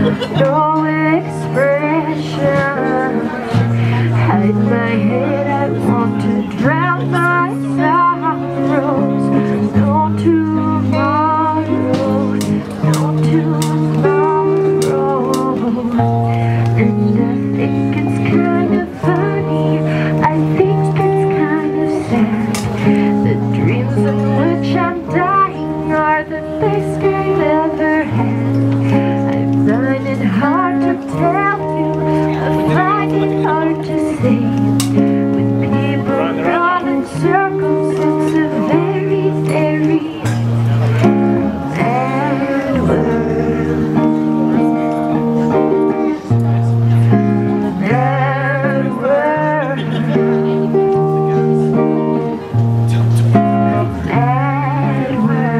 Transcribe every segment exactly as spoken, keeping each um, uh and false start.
no expression. Hide my head, I want to drown my sorrows. No tomorrow, no tomorrow. And I think it's kind of funny, I think it's kind of sad. The dreams in which I'm dying are the best I've ever had. I find it hard to tell you, I find it hard to say. With people run in circles, it's a very, very bad world. Bad world. Bad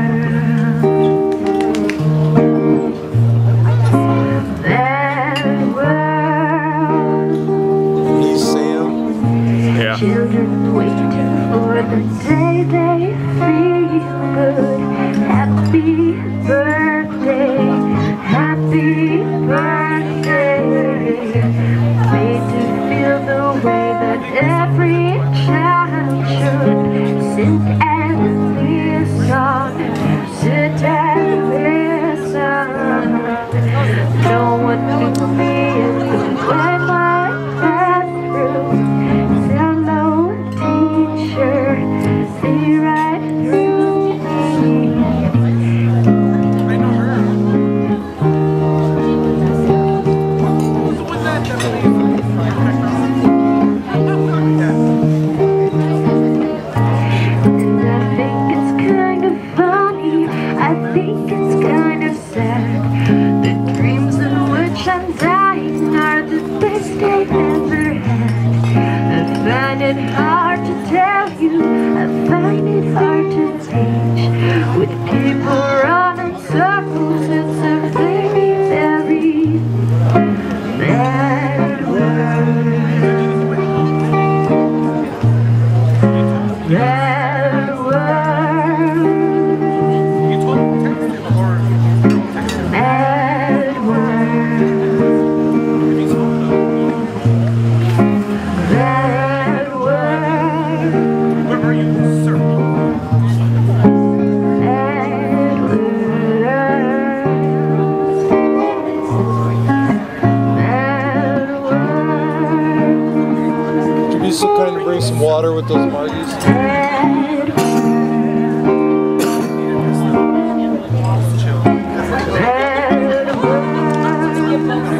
world. Hey, Sam. Yeah. Children waiting for the day they feel good. Happy birthday, happy birthday. Made to feel the way that every child should. Sit and listen, sit and listen. No one knew me as the way my path through. Hello, teacher, see right through me. I know her. So what's that? And I think it's kind of funny, I think it's kind of sad. The dreams in which I'm dying are the best I've ever had. I find it hard to tell you, I find it hard to teach. With people running circles, it's a very, very bad world. Bad world. You told him to text him or text him. Bad world. Bad world. Where are you, sir? Bad world. Bad world. Can you still kind of bring some water with those margies? Bad world. Bad world.